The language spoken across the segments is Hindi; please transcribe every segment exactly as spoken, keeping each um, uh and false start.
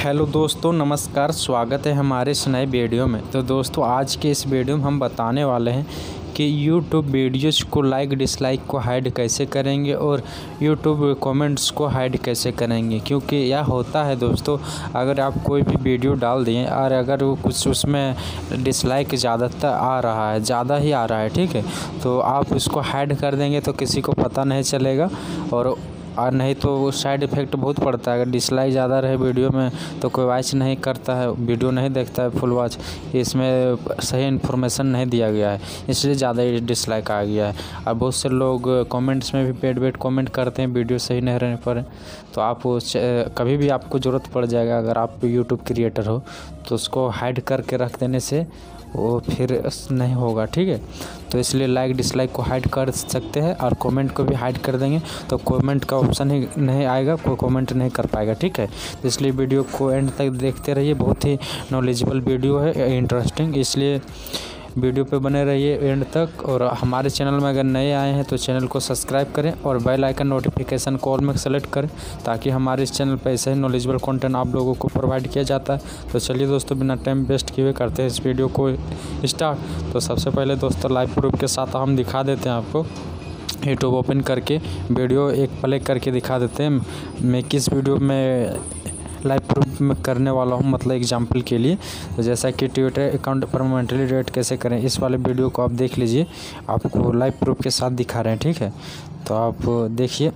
हेलो दोस्तों, नमस्कार। स्वागत है हमारे इस नए वीडियो में। तो दोस्तों, आज के इस वीडियो में हम बताने वाले हैं कि यूट्यूब वीडियोज़ को लाइक डिसलाइक को हाइड कैसे करेंगे और यूट्यूब कमेंट्स को हाइड कैसे करेंगे। क्योंकि यह होता है दोस्तों, अगर आप कोई भी वीडियो डाल दिए और अगर वो कुछ उसमें डिसलाइक ज़्यादातर आ रहा है, ज़्यादा ही आ रहा है, ठीक है, तो आप उसको हाइड कर देंगे तो किसी को पता नहीं चलेगा और और नहीं तो साइड इफ़ेक्ट बहुत पड़ता है। अगर डिसलाइक ज़्यादा रहे वीडियो में तो कोई वॉच नहीं करता है, वीडियो नहीं देखता है फुल वॉच, इसमें सही इन्फॉर्मेशन नहीं दिया गया है, इसलिए ज़्यादा डिसलाइक आ गया है। और बहुत से लोग कमेंट्स में भी पेड वेड कमेंट करते हैं वीडियो सही नहीं रहने पर। तो आप कभी भी आपको ज़रूरत पड़ जाएगा, अगर आप यूट्यूब क्रिएटर हो तो उसको हाइड करके रख देने से वो फिर नहीं होगा, ठीक है। तो इसलिए लाइक डिसलाइक को हाइड कर सकते हैं और कमेंट को भी हाइड कर देंगे तो कमेंट का ऑप्शन ही नहीं आएगा, कोई कमेंट नहीं कर पाएगा, ठीक है। तो इसलिए वीडियो को एंड तक देखते रहिए, बहुत ही नॉलेजेबल वीडियो है, इंटरेस्टिंग, इसलिए वीडियो पे बने रहिए एंड तक। और हमारे चैनल में अगर नए आए हैं तो चैनल को सब्सक्राइब करें और बेल आइकन नोटिफिकेशन कॉल में सेलेक्ट करें, ताकि हमारे इस चैनल पर ऐसे ही नॉलेजेबल कंटेंट आप लोगों को प्रोवाइड किया जाता है। तो चलिए दोस्तों, बिना टाइम वेस्ट किए हुए करते हैं इस वीडियो को स्टार्ट। तो सबसे पहले दोस्तों, लाइव प्रूफ के साथ हम दिखा देते हैं आपको यूट्यूब ओपन करके वीडियो एक प्ले करके दिखा देते हैं। मैं किस वीडियो में लाइव प्रूफ में करने वाला हूँ, मतलब एग्जांपल के लिए। तो जैसा कि ट्विटर अकाउंट परमानेंटली डिलीट कैसे करें, इस वाले वीडियो को आप देख लीजिए, आपको लाइव प्रूफ के साथ दिखा रहे हैं, ठीक है। तो आप देखिए,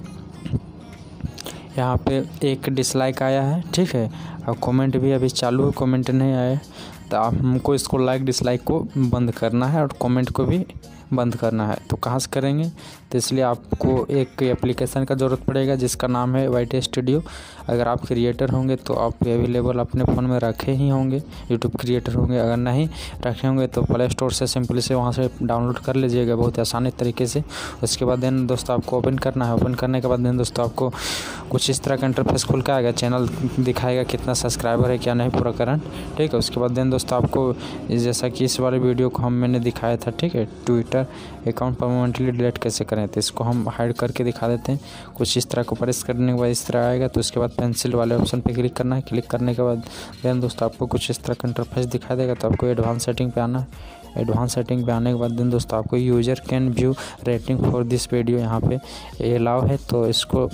यहाँ पे एक डिसलाइक आया है, ठीक है, और कमेंट भी अभी चालू है, कमेंट नहीं आया। तो आप हमको इसको लाइक डिसलाइक को बंद करना है और कमेंट को भी बंद करना है। तो कहाँ से करेंगे, तो इसलिए आपको एक एप्लीकेशन का ज़रूरत पड़ेगा जिसका नाम है वाई टी स्टूडियो। अगर आप क्रिएटर होंगे तो आप अवेलेबल अपने फ़ोन में रखे ही होंगे, यूट्यूब क्रिएटर होंगे। अगर नहीं रखे होंगे तो प्ले स्टोर से सिंपली से वहाँ से डाउनलोड कर लीजिएगा बहुत आसानी तरीके से। उसके बाद देन दोस्तों आपको ओपन करना है। ओपन करने के बाद देन दोस्तों आपको कुछ इस तरह का इंटरफेस खुल के आएगा, चैनल दिखाएगा कितना सब्सक्राइबर है क्या नहीं पूरा करंट, ठीक है। उसके बाद देन दोस्तों आपको जैसा कि इस वाले वीडियो को हम मैंने दिखाया था, ठीक है, ट्विटर अकाउंट परमानेंटली डिलीट कैसे करें, तो इसको हम हाइड करके दिखा देते हैं। कुछ इस तरह को प्रेस करने के बाद इस तरह आएगा। तो उसके बाद पेंसिल वाले ऑप्शन पे क्लिक करना है। क्लिक करने के बाद देन दोस्तों आपको कुछ इस तरह का इंटरफेस दिखाई देगा। तो आपको एडवांस सेटिंग पे आना है। एडवांस सेटिंग पे आने के बाद देन दोस्तों आपको user can view rating for this video, यहाँ पे अलाउ है तो इसको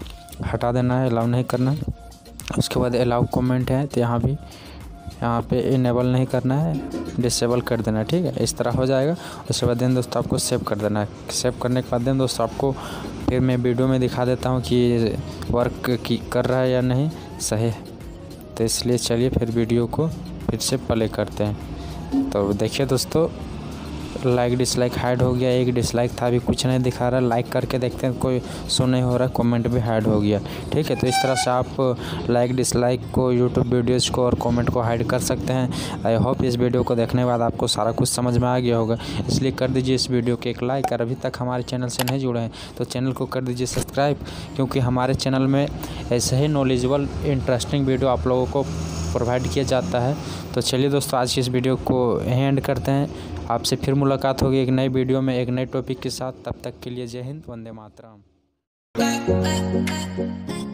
हटा देना है, अलाउ नहीं करना है। उसके बाद अलाउ कमेंट है तो यहाँ भी यहाँ पे इनेबल नहीं करना है, डिसेबल कर देना है, ठीक है। इस तरह हो जाएगा। उसके बाद देन दोस्तों आपको सेव कर देना है। सेव करने के बाद देन दोस्तों आपको फिर मैं वीडियो में दिखा देता हूँ कि वर्क की कर रहा है या नहीं सही है। तो इसलिए चलिए फिर वीडियो को फिर से प्ले करते हैं। तो देखिए दोस्तों, लाइक डिसलाइक हाइड हो गया। एक डिसलाइक था, अभी कुछ नहीं दिखा रहा। लाइक करके देखते हैं, कोई शो नहीं हो रहा, कमेंट भी हाइड हो गया, ठीक है। तो इस तरह से आप लाइक डिसलाइक को, यूट्यूब वीडियोज़ को और कमेंट को हाइड कर सकते हैं। आई होप इस वीडियो को देखने के बाद आपको सारा कुछ समझ में आ गया होगा, इसलिए कर दीजिए इस वीडियो को एक लाइक। और अभी तक हमारे चैनल से नहीं जुड़े हैं तो चैनल को कर दीजिए सब्सक्राइब, क्योंकि हमारे चैनल में ऐसे ही नॉलेजेबल इंटरेस्टिंग वीडियो आप लोगों को प्रोवाइड किया जाता है। तो चलिए दोस्तों, आज की इस वीडियो को एंड करते हैं। आपसे फिर मुलाकात होगी एक नई वीडियो में एक नए टॉपिक के साथ। तब तक के लिए जय हिंद, वंदे मातरम।